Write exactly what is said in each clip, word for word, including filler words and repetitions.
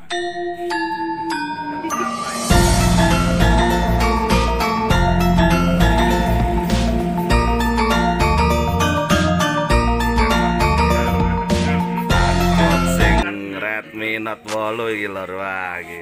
Redmi Note wolu iki lho wah iki.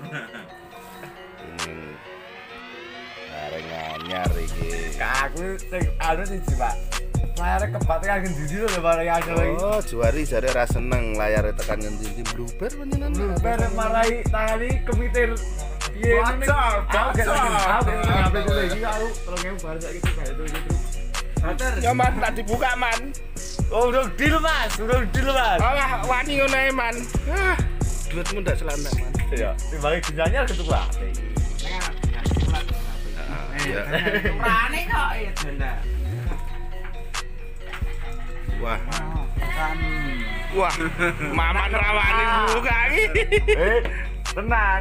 Hmm. Bareng anyar iki. Aku sing anu siji, Pak. Layare kebat tekan ngendi lho bareng anyar iki. Oh, juari jare ra seneng layare tekan ngendi bluber panjenengan. Bluber marai tangani kemitir. Piye ngene? Aku gak aku ngapain dulu iki aku telung ewu bar saiki kayak itu gitu. Mater. Ya man tak dibuka man. Oh, udah deal Mas, udah deal Mas. Alah wani ngono ae man. Ah, duitmu ndak selana man. Iya, timbang ginjanya ketuk Pak. Iya. Rane kok ya janda. Wah. Wah, maman rawani buka iki. Eh, tenang.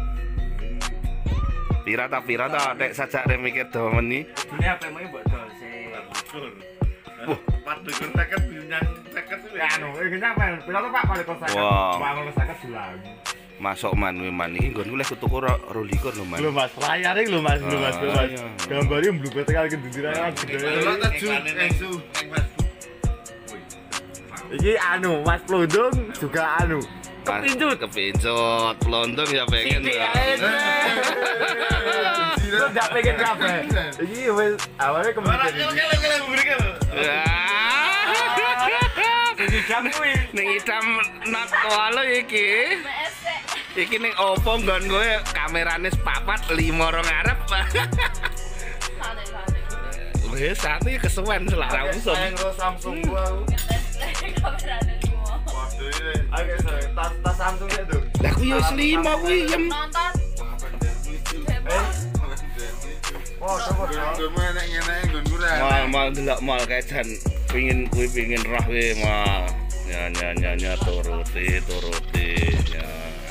Pira ta pira ta nek sajak rek mikir domen iki. Dunia P M I mbok dol sih. Wah, Padha kontakan binyang seket kuwi. Anu, iki sampe pira to Pak kali kosak. Wah. Pak kali kosak dulang. masuk man man iki nggonku lek tuku rolikur lho man. Lho Mas, layare lho Mas, lho Mas, lho Mas. Gambare mblubet tekan kendindirakan Delok ta Ju, eh Ju, ning Facebook. Iki anu, Mas Plondong juga anu. Kepincut, kepincut, Plondong ya pengen ya. Lu ndak pengen kabeh. Iki wis awalnya kemungkinan. Kele-kele mburi lho. Iki jam kuwi. Ning hitam not walo iki. Iki ning opo nggon kowe kamerane sepapat lima orang ngarep. Wis sate kesuwen selara usum. Engko Samsung gua. Kamerane semua. Waduh iki. Oke, sorry. Tas tas Samsung ya, Duk. Lah ku yo lima kuwi yem. Nonton. Oh, coba dong. Nggonmu enek ngene nggon murah. Mal mal delok mal kaejan pengin kuwi pengin roh kuwi mal. Ya ya ya ya turuti turuti ya.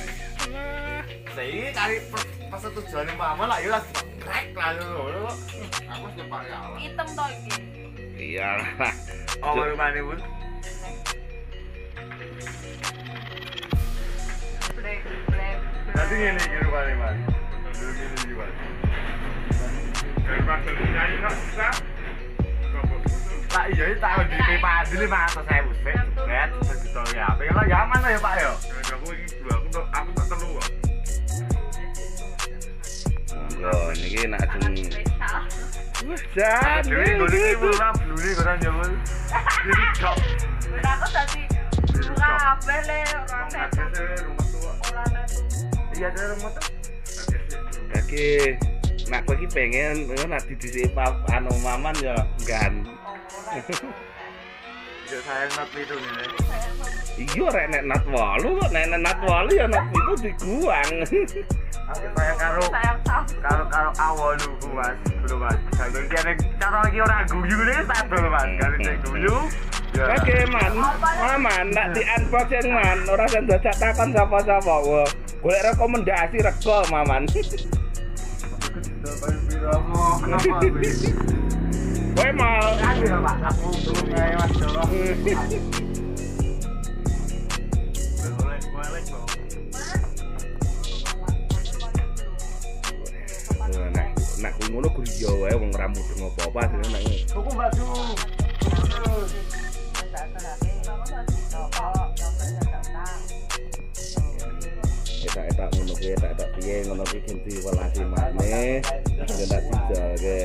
Saya cari pas tujuannya mama lah, ya lah krek lah ngono. Aku wis nyepak ya Allah. Hitam toh iki. Iya. Oh, baru mana pun. Brek brek. Nanti ini kira mana man. Dulu ini juga. Dari pasal nyanyi kok bisa. Tak iya ini tak di P Padi lima ratus ribu spek, spek, sejuta ya. Pengen lah ya mana ya Pak ya? Aku iki dua aku tok aku tak telu kok. Yo niki nak jeng. Spesial. Wah, jan. Jadi gue ini pulang beli koran jawab. Jadi kok. Wis aku dadi buka kabeh le ora Ada rumah tua. ora netu. Iya ada rumah tuh. Oke. Nak kowe iki pengen nak didhisiki anu maman ya gan. Ya saya not itu nih. Iya rek nek nat walu kok nek nat walu ya nat itu diguang. Aku sayang karo Sayang Samsung. karo karo awal dulu Mas, dulu Mas. Kalau dia nek cara lagi orang guyu nih satu Mas, kalau dia guyu. Oke man, maman nak di unboxing man, ora sing dajak takon sapa-sapa. Wah, golek rekomendasi rego maman. Kenapa? Kowe mal. Aku ya Pak, aku belum ngai Mas Joro. Nah, nak kuwi ngono kuwi yo wae wong ora mudeng apa-apa dene nang. Tuku baju. Etak-etak ngono kuwi etak-etak piye ngono kuwi ganti welasi maneh. Ya tak dijalke.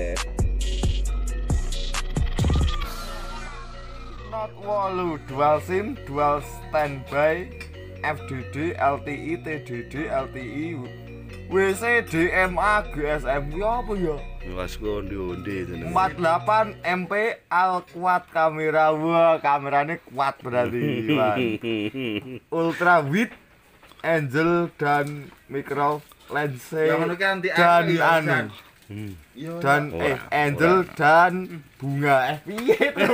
Note wolu dual SIM, dual standby, F D D, L T I, T D D, L T I, W C, D M A, G S M. Ya apa ya? Wes kondi-ondi jenenge. empat puluh delapan M P al kuat kamera. Wah, kameranya kuat berarti, Bang. Ultra wide angel dan micro lens Yang ngono ki anti dan aku ya, anu. Hmm. Dan eh angel dan bunga eh piye tuh?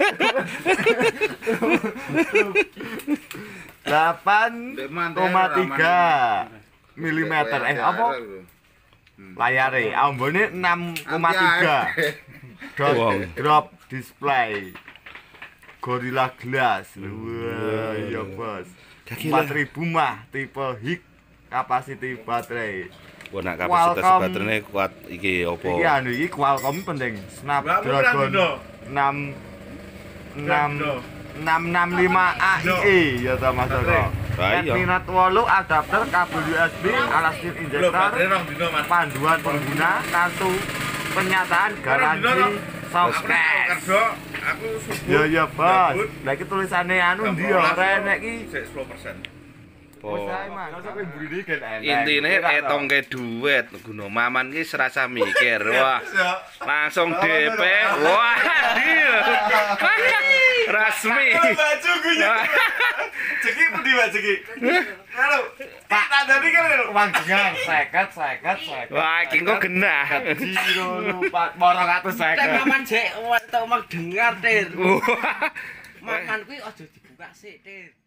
delapan koma tiga milimeter eh apa layare ambone enam koma tiga dot drop display Gorilla Glass. Wah iya bos empat ribu mah tipe Hic capacity baterai. Wah, nak kapasitas Qualcomm. baterainya kuat iki opo? Iki anu iki Qualcomm penting. Snapdragon enam enam enam enam lima A I E ya ta Mas Eko. Ethernet delapan adapter kabel U S B, alas tip injektor, panduan pengguna, kartu penyataan garansi softcase. Aku subuh. Ya ya Bos. Lah iki tulisane anu ndi ya renek iki. sepuluh persen. Wis ae Mas, kok kowe mburi kan enak. Intine etongke duit guna maman ki serasa mikir. Wah. Langsung D P. Wah, deal. Resmi. Baju gue. Ceki pundi Pak Ceki? Halo. Pak tandani kan uang jengang seket seket seket. Wah, iki kok genah. Jiro lupa borong atus seket. Maman jek untuk mak dengar, Tir. Wah. Makan kuwi aja dibuka sik, Tir.